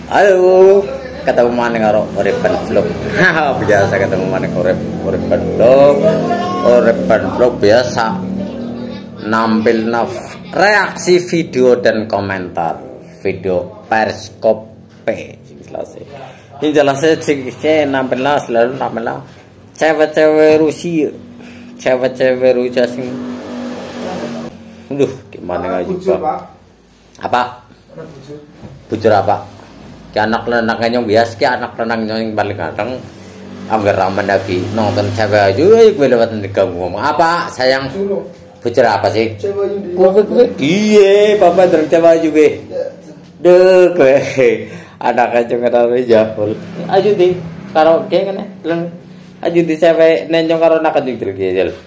Halo, ketemu mana karo Orepan Vlog. Biasa ketemu mana Orepan Vlog. Orepan Vlog biasa nampil reaksi video dan komentar video Periskope. Ini jelasnya nampil selalu nampil cewek-cewek Rusia, cewek-cewek Rusia sing. Gimana ngaji Pak? Apa? Bujur apa? Anak lenangnya yang biasa, anak lenangnya yang paling kadang anggar ramen lagi nonton cewek aja, gue lewat diganggu ngomong apa sayang? Bujur apa sih? Iya, papa dari cewek juga. Deh, gue anak aja ngerasa jahul. Ayo di karaoke kan ya? Ayo di cewek nenyong karo nak anjing tergejel.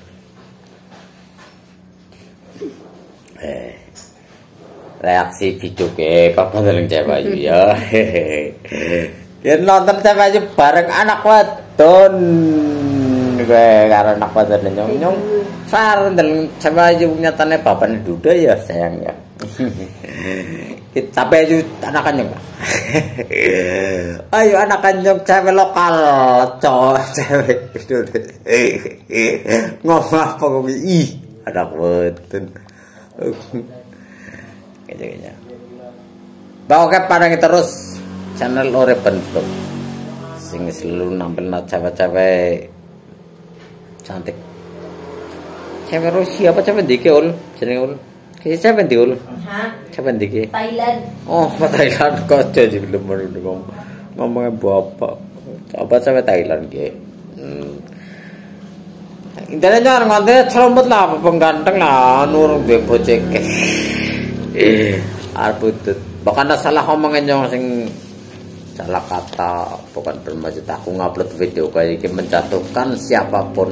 Reaksi video ke papa dalam cewek aja ya. Ya nonton cewek aja bareng anak wadon. Gue karena anak wadon nyong sar dalam cewek aja nyatanya papa nih duda ya sayang ya. Tapi aja anak anyong. Ayo anak anyong cewek lokal cowok cewek itu. Ngomong apa gue anak wadon. Kayaknya. Bawa ke padang terus channel Orepan Vlog. Sing selalu nampil cewek-cewek cantik. Cewek Rusia apa cewek dike ul? Jenenge ul. Kayak cewek di ul. Hah? Cewek dike. Thailand. Oh, Thailand kok jadi belum ngomongnya bapak. Apa cewek Thailand ge? Intinya orang ngantek cerombot lah, pengganteng lah, nurung dia bocek. Arbutut. Bahkan salah ngomongin yang sing salah kata, bukan bermaksud aku ngupload video kayak ini menjatuhkan siapapun.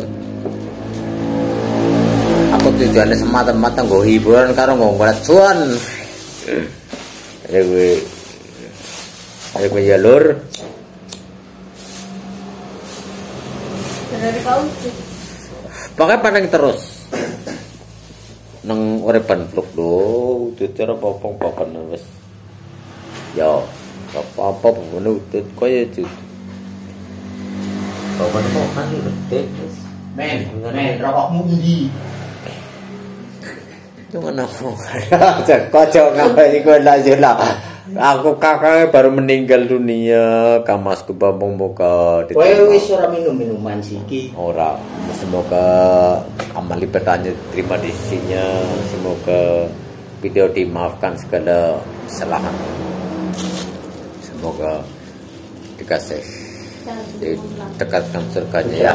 Aku tujuannya semata-mata gue hiburan karena ngomong cuan. Jadi gue jalur. Pakai pandang terus. Nang Orepan Vlog do, tutur apa-apa wis. Ya, apa-apa menutut koyo itu. Apa-apa kan gede wis. Men, rokokmu endi? Cuma nafsu. Kocok ngapain iku lah. Aku kakaknya baru meninggal dunia, kamasku bambang muka. Kowe wis ora minum minuman siki. Ora. Semoga amal ibadahnya diterima di sisinya. Semoga video dimaafkan segala kesalahan. Semoga dikasih dekatkan surganya ya.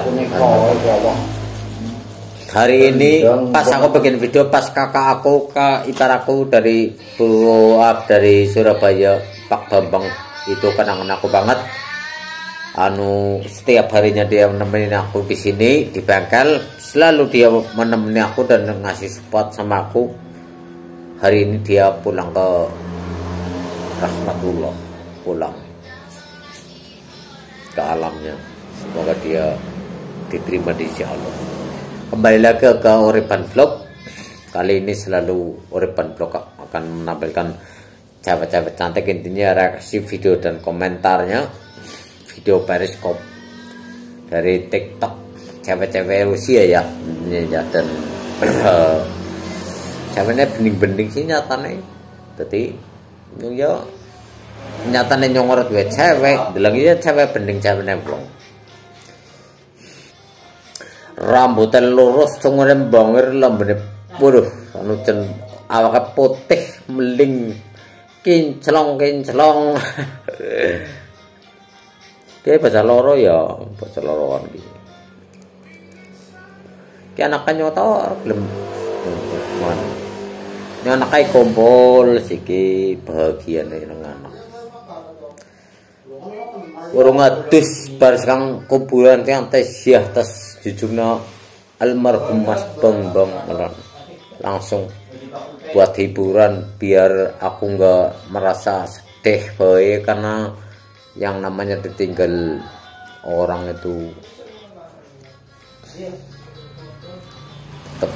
Hari ini pas aku bikin video pas kakak aku ipar aku dari dari Surabaya Pak Bambang itu kenangan aku banget. Setiap harinya dia menemani aku di sini di bengkel, selalu dia menemani aku dan ngasih support sama aku. Hari ini dia pulang ke rahmatullah, pulang ke alamnya. Semoga dia diterima di sisi Allah. Kembali lagi ke Orepan Vlog. Kali ini selalu Orepan Vlog akan menampilkan cewek-cewek cantik, intinya reaksi video dan komentarnya video Periskop dari TikTok cewek-cewek Rusia ya. Dan ceweknya bening-bening sih nyatanya. Jadi ya nyatanya nyongorot gue cewek, lagi ya cewek bening ceweknya blong. Rambutnya lurus, tunggunya bangir, lambene waduh, awaknya putih, meling, kinclong. Kayak bahasa loro ya, bahasa loroan gitu. Kayak anaknya nyotor, belum. Ini anaknya kumpul, siki bahagia nih dengan anak. Urung adus bar sekarang kumpulan yang tesiah tas jujurnya almarhum Mas Bambang langsung buat hiburan biar aku nggak merasa sedih bae karena yang namanya ditinggal orang itu tetap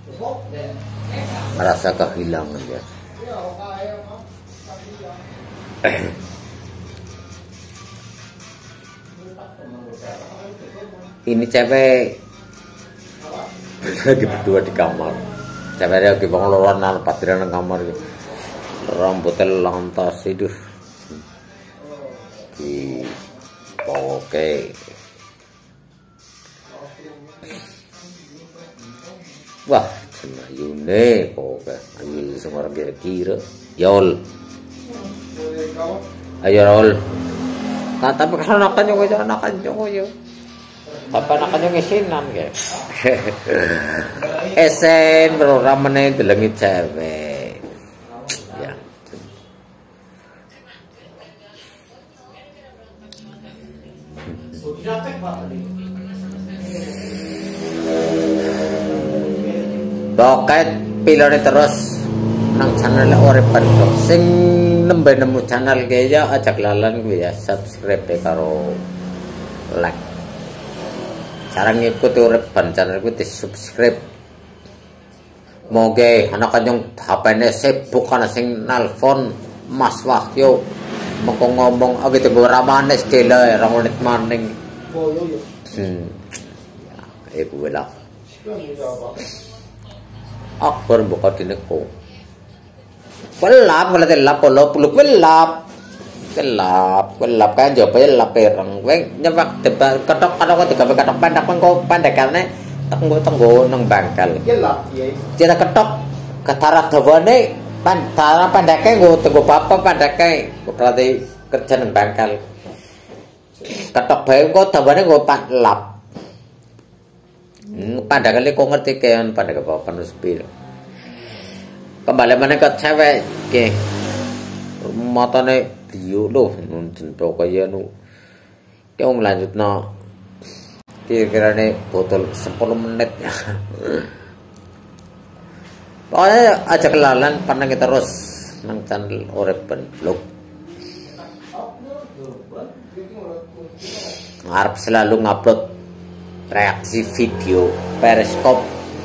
merasa kehilangan ya. Ini cewek lagi berdua di kamar. Cewek lagi bangun loronan patiran di kamar. Rambutnya lantas itu. Oke. Wah, ayune oke. Ayo semua kira-kira. Yol. Ayo Rol. Tapi kalau anakan yo. Apa anakan isinan ya. Esen programane delengi cewek. Ya. Boket pilone terus nang channel Orepan Vlog sing nembe nemu channel kaya ajak lalan kuwi ya subscribe karo like. Cara ngikuti Orepan channel kuwi di subscribe. Moge anak kanjong HP-ne sibuk ana sing nelpon Mas Wahyu mengko ngomong gitu ora manes dele 2 menit maning. Ya iku lah. Akbar buka dineko. Kelap kan jope lap perang kowe nyewak ketok ketok pendak mengko pendekane tenggo nang bangkal. Kelap piye? Cira ketok ketara dawane tara pendeke nggo tenggo bapak pendeke berarti kerja nang bangkal. Ketok bae kok dawane nggo lap. Pandakane kok ngerti kean pandake bapak nus pil. Kembali mana ke cewek ke matane dio loh nunjen kaya nu ke wong lanjutno kira-kirane botol 10 menit ya. Pokoknya ajak lalan pandang terus nang channel Orepan Vlog. Ngarep selalu ngupload reaksi video periskop.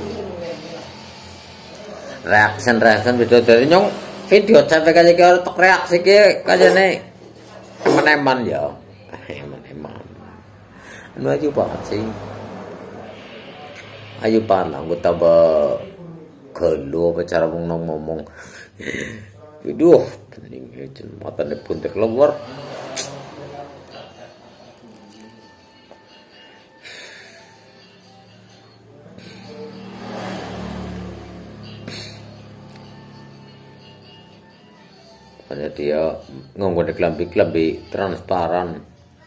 Reaction video dari nyong video sampai kayak gitu reaksi kayak nih eman-eman ya eman-eman anu aja banget sih ayo panang gue tambah gelo bicara ngomong video pening aja matanya pun terkeluar hanya dia ngomong kelambi transparan.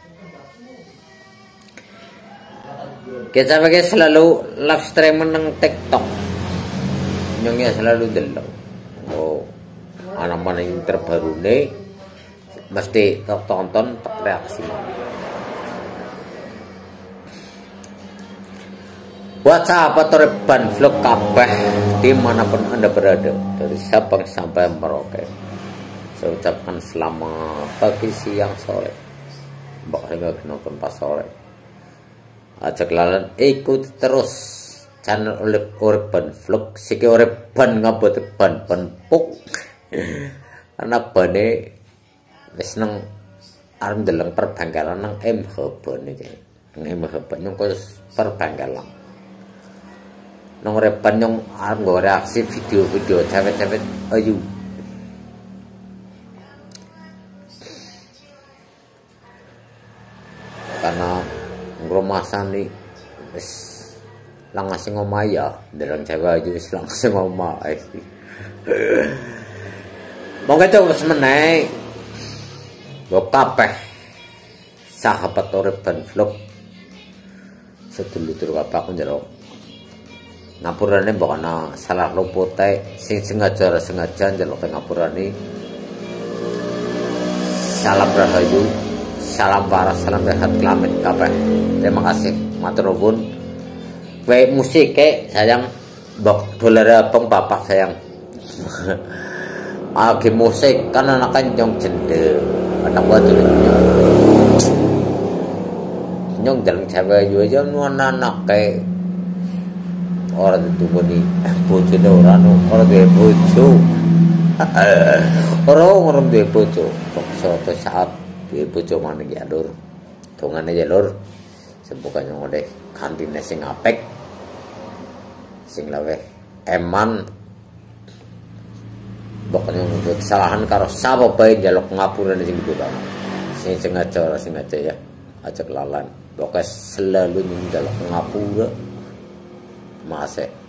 Kita pakai selalu live streaming nang TikTok. Nyongnya selalu delok. Oh, anak mana yang terbaru nih mesti tonton reaksi. Buat sahabat Orepan Vlog kabeh dimanapun Anda berada dari Sabang sampai Merauke. Saya ucapkan selamat pagi, siang, sore. Bahkan nggak nonton pas sore. Ajak lalan ikut terus channel Orepan Vlog. Siki Orepan ngabot ban puk. Karena bane wis nang arep ndeleng perbangkalan nang MH bane iki. Nang MH nyong perbangkalan. Nang Orepan nyong arep nggo reaksi video-video cewek-cewek ayu. Karena ngrumasan nih wis langsung ngomah ya dereng cewek aja wis langsung ngomah monggo coba semeneh go kabeh sahabat Orepan Vlog sedulur kabeh aku njero ngapurane mbok ana salah lupute sing sengaja njaluk ngapurane salam rahayu. Salam paras, salam sehat, kelamin kabeh. Terima kasih, matur nuwun. Kowe musik sayang, mbok dolare abang bapak sayang. Agi musik kan anak kanjong jendel. Anak batu nyong jalan cewek aja nu anak kayak ora ditungoni bojone ora duwe bojo. Ora duwe bojo. Suatu saat duwe bojo maneh ya Lur. Dongane ya Lur. Semoga ngene kantine sing apik. Sing laweh eman. Pokoknya untuk kesalahan karo sapa bae njaluk ngapura sing dibutuh. Sing sengaja ora sengaja ya. Aja kelalan. Pokoknya selalu njaluk ngapura. Masih